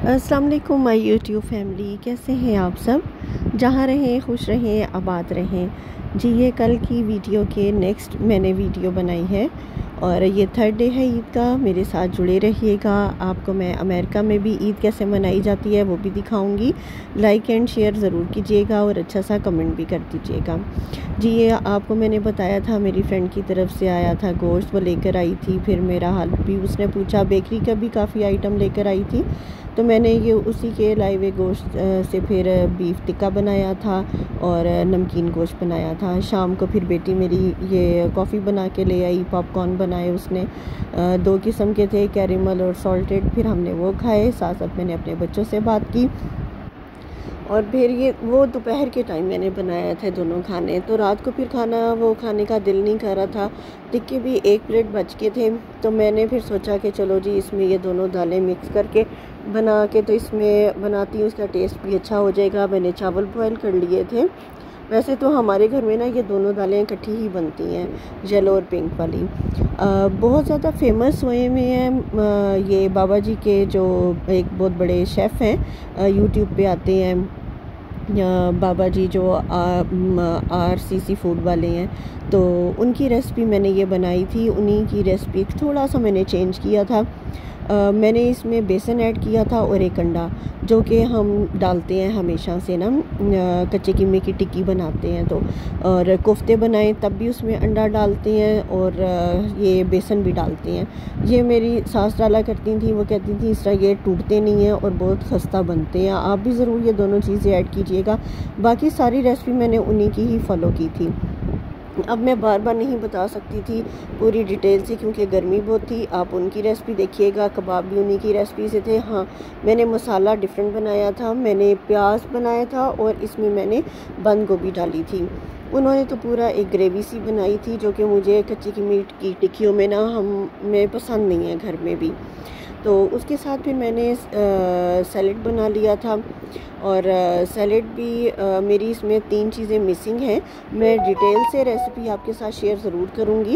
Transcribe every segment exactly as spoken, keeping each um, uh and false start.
अस्सलाम वालेकुम my YouTube family, कैसे हैं आप सब। जहाँ रहें खुश रहें, आबाद रहें जी। ये कल की वीडियो के नेक्स्ट मैंने वीडियो बनाई है और ये थर्ड डे है ईद का। मेरे साथ जुड़े रहिएगा। आपको मैं अमेरिका में भी ईद कैसे मनाई जाती है वो भी दिखाऊंगी। लाइक एंड शेयर ज़रूर कीजिएगा और अच्छा सा कमेंट भी कर दीजिएगा जी। ये आपको मैंने बताया था, मेरी फ्रेंड की तरफ से आया था गोश्त, वो लेकर आई थी। फिर मेरा हाल भी उसने पूछा, बेकरी का भी काफ़ी आइटम लेकर आई थी, तो मैंने ये उसी के लाए हुए गोश्त से फिर बीफ टिक्का बनाया था और नमकीन गोश्त बनाया था। शाम को फिर बेटी मेरी ये कॉफ़ी बना के ले आई, पॉपकॉर्न बनाए उसने, दो किस्म के थे, कैरेमल और सॉल्टेड। फिर हमने वो खाए, साथ साथ मैंने अपने बच्चों से बात की। और फिर ये वो दोपहर के टाइम मैंने बनाया था दोनों खाने। तो रात को फिर खाना वो खाने का दिल नहीं कर रहा था। टिक्के भी एक प्लेट बच के थे, तो मैंने फिर सोचा कि चलो जी इसमें ये दोनों दालें मिक्स करके बना के तो इसमें बनाती हूँ, उसका टेस्ट भी अच्छा हो जाएगा। मैंने चावल बॉयल कर लिए थे। वैसे तो हमारे घर में ना ये दोनों दालें इकट्ठी ही बनती हैं, येलो और पिंक वाली। आ, बहुत ज़्यादा फेमस हुए हुए हैं ये बाबा जी के, जो एक बहुत बड़े शेफ़ हैं, यूट्यूब पे आते हैं बाबा जी, जो आर सी सी फूड वाले हैं। तो उनकी रेसिपी मैंने ये बनाई थी। उन्हीं की रेसिपी थोड़ा सा मैंने चेंज किया था। Uh, मैंने इसमें बेसन ऐड किया था और एक अंडा, जो कि हम डालते हैं हमेशा से ना कच्चे कीमे की टिक्की बनाते हैं तो, और कोफ्ते बनाएं तब भी उसमें अंडा डालते हैं और ये बेसन भी डालते हैं। ये मेरी सास डाला करती थी, वो कहती थी इस तरह ये टूटते नहीं हैं और बहुत खस्ता बनते हैं। आप भी ज़रूर ये दोनों चीज़ें ऐड कीजिएगा। बाकी सारी रेसिपी मैंने उन्हीं की ही फॉलो की थी। अब मैं बार बार नहीं बता सकती थी पूरी डिटेल से, क्योंकि गर्मी बहुत थी। आप उनकी रेसिपी देखिएगा। कबाब भी उन्हीं की रेसिपी से थे। हाँ, मैंने मसाला डिफरेंट बनाया था। मैंने प्याज बनाया था और इसमें मैंने बंद गोभी डाली थी। उन्होंने तो पूरा एक ग्रेवी सी बनाई थी, जो कि मुझे कच्ची की मीट की टिक्कियों में ना हम में पसंद नहीं है घर में भी। तो उसके साथ फिर मैंने सैलेड बना लिया था। और सैलेड भी आ, मेरी इसमें तीन चीज़ें मिसिंग हैं। मैं डिटेल से रेसिपी आपके साथ शेयर ज़रूर करूँगी।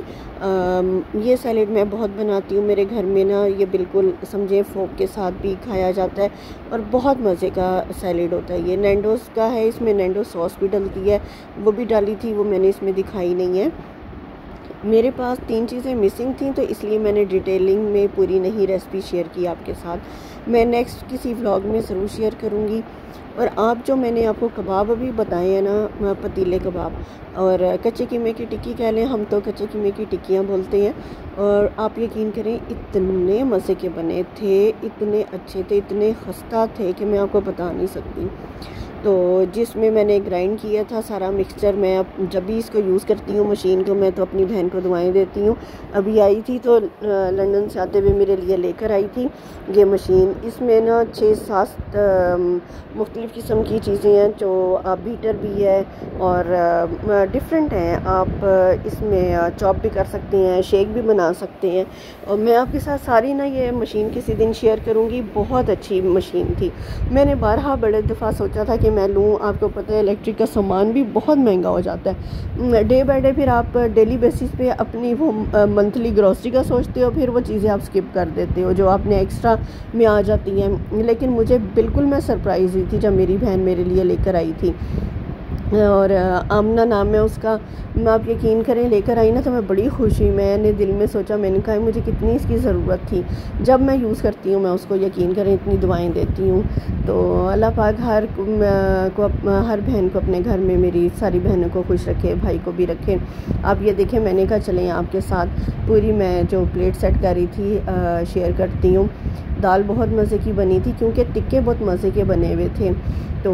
ये सैलेड मैं बहुत बनाती हूँ मेरे घर में ना, ये बिल्कुल समझे फोक के साथ भी खाया जाता है और बहुत मज़े का सैलेड होता है। ये नैंडोज़ का है, इसमें नैंडोज़ सॉस भी डलती है, वो भी डाली थी, वो मैंने इसमें दिखाई नहीं है। मेरे पास तीन चीज़ें मिसिंग थी, तो इसलिए मैंने डिटेलिंग में पूरी नहीं रेसिपी शेयर की आपके साथ। मैं नेक्स्ट किसी व्लॉग में ज़रूर शेयर करूँगी। और आप जो मैंने आपको कबाब अभी बताए हैं ना, पतीले कबाब और कच्चे कीमे की टिक्की कह लें, हम तो कच्चे कीमे की टिक्कियाँ बोलते हैं। और आप यकीन करें इतने मज़े के बने थे, इतने अच्छे थे, इतने खस्ता थे कि मैं आपको बता नहीं सकती। तो जिसमें मैंने ग्राइंड किया था सारा मिक्सचर, मैं अब जब भी इसको यूज़ करती हूँ मशीन को, मैं तो अपनी बहन को दुआएं देती हूँ। अभी आई थी तो लंदन से आते हुए मेरे लिए लेकर आई थी ये मशीन। इसमें ना छः सात मुख्तलिफ़ किस्म की चीज़ें हैं, जो आप बीटर भी है और डिफरेंट हैं। आप इसमें चॉप भी कर सकते हैं, शेक भी बना सकते हैं। और मैं आपके साथ सारी ना ये मशीन किसी दिन शेयर करूँगी। बहुत अच्छी मशीन थी। मैंने बारहा बड़े दफ़ा सोचा था कि मैं लूँ। आपको पता है इलेक्ट्रिक का सामान भी बहुत महंगा हो जाता है डे बाय डे। फिर आप डेली बेसिस पे अपनी वो मंथली ग्रॉसरी का सोचते हो, फिर वो चीज़ें आप स्किप कर देते हो जो आपने एक्स्ट्रा में आ जाती हैं। लेकिन मुझे बिल्कुल मैं सरप्राइज़ हुई थी जब मेरी बहन मेरे लिए लेकर आई थी, और आमना नाम है उसका। मैं आप यकीन करें लेकर आई ना तो मैं बड़ी खुश हुई। मैंने दिल में सोचा, मैंने कहा मुझे कितनी इसकी ज़रूरत थी। जब मैं यूज़ करती हूँ मैं उसको यकीन करें इतनी दुआएं देती हूँ। तो अल्लाह पाक हर को हर बहन को अपने घर में, मेरी सारी बहनों को खुश रखे, भाई को भी रखे। आप ये देखें, मैंने कहा चलें आपके साथ पूरी मैं जो प्लेट सेट कर रही थी आ, शेयर करती हूँ। दाल बहुत मज़े की बनी थी, क्योंकि टिक्के बहुत मज़े के बने हुए थे। तो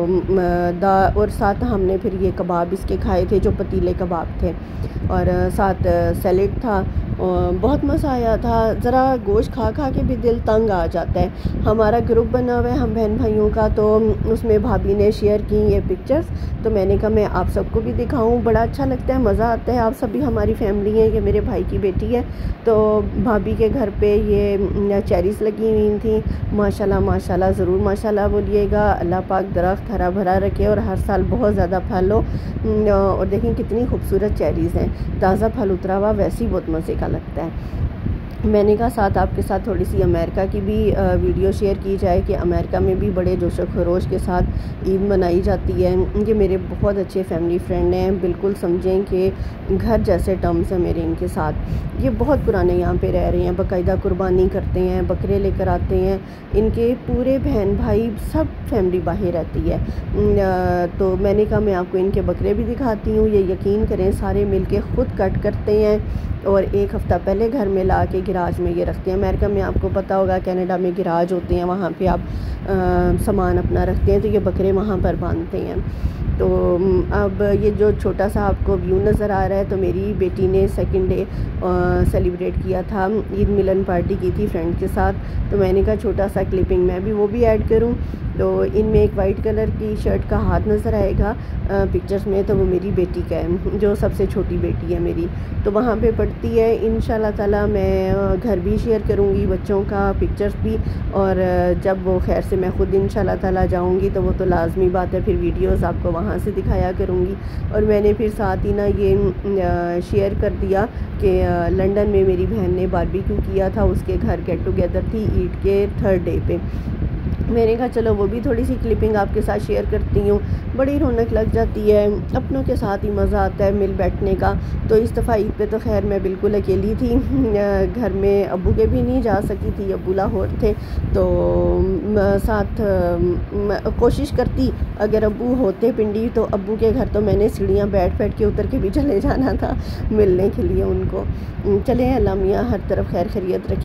दा और साथ हमने फिर ये कबाब इसके खाए थे, जो पतीले कबाब थे, और साथ सैलेड था। बहुत मज़ा आया था। ज़रा गोश्त खा खा के भी दिल तंग आ जाता है। हमारा ग्रुप बना हुआ है हम बहन भाइयों का, तो उसमें भाभी ने शेयर की ये पिक्चर्स, तो मैंने कहा मैं आप सबको भी दिखाऊं। बड़ा अच्छा लगता है, मज़ा आता है। आप सब भी हमारी फैमिली है। ये मेरे भाई की बेटी है। तो भाभी के घर पे ये चेरीज़ लगी हुई थी। माशाल्लाह माशाल्लाह, ज़रूर माशाल्लाह बोलिएगा। अल्लाह पाक दरख्त हरा भरा रखे और हर साल बहुत ज़्यादा फल हो। और देखें कितनी खूबसूरत चेरीज़ हैं, ताज़ा फल उतरा हुआ, वैसे ही बहुत मज़े का लगता है। मैंने कहा साथ आपके साथ थोड़ी सी अमेरिका की भी वीडियो शेयर की जाए कि अमेरिका में भी बड़े जोश व खरोश के साथ ईद मनाई जाती है। ये मेरे बहुत अच्छे फैमिली फ्रेंड हैं, बिल्कुल समझें कि घर जैसे टर्म्स हैं मेरे इनके साथ। ये बहुत पुराने यहाँ पे रह रहे हैं, बाकायदा कुर्बानी करते हैं, बकरे लेकर आते हैं। इनके पूरे बहन भाई सब फैमिली बाहर रहती है। तो मैंने कहा मैं आपको इनके बकरे भी दिखाती हूँ। ये यकीन करें सारे मिल के ख़ुद कट करते हैं और एक हफ़्ता पहले घर में ला के गिराज में ये रखते हैं। अमेरिका में आपको पता होगा, कनाडा में गिराज होते हैं, वहाँ पे आप आ, सामान अपना रखते हैं, तो ये बकरे वहाँ पर बांधते हैं। तो अब ये जो छोटा सा आपको व्यू नज़र आ रहा है, तो मेरी बेटी ने सेकंड डे सेलिब्रेट किया था, ईद मिलन पार्टी की थी फ्रेंड के साथ। तो मैंने कहा छोटा सा क्लिपिंग मैं भी वो भी ऐड करूं। तो इनमें एक वाइट कलर की शर्ट का हाथ नज़र आएगा पिक्चर्स में, तो वो मेरी बेटी का है, जो सबसे छोटी बेटी है मेरी। तो वहाँ पे पढ़ती है। इंशाल्लाह ताला मैं घर भी शेयर करूँगी बच्चों का पिक्चर्स भी, और जब वो खैर से मैं ख़ुद इंशाल्लाह ताला जाऊँगी तो वो तो लाजमी बात है, फिर वीडियोस आपको वहाँ से दिखाया करूँगी। और मैंने फिर साथ ही ना ये शेयर कर दिया कि लंदन में मेरी बहन ने बारबेक्यू किया था, उसके घर गेट टुगेदर थी ईद के थर्ड डे पे। मैंने कहा चलो वो भी थोड़ी सी क्लिपिंग आपके साथ शेयर करती हूँ। बड़ी रौनक लग जाती है, अपनों के साथ ही मज़ा आता है मिल बैठने का। तो इस दफ़ा ईद पे तो खैर मैं बिल्कुल अकेली थी, घर में अब्बू के भी नहीं जा सकी थी, अब्बू लाहौर थे। तो साथ कोशिश करती अगर अब्बू होते पिंडी, तो अब्बू के घर तो मैंने सीढ़ियाँ बैठ बैठ के उतर के भी चले जाना था मिलने के लिए उनको। चले अल्लाह मियाँ हर तरफ खैर खैरियत रखे।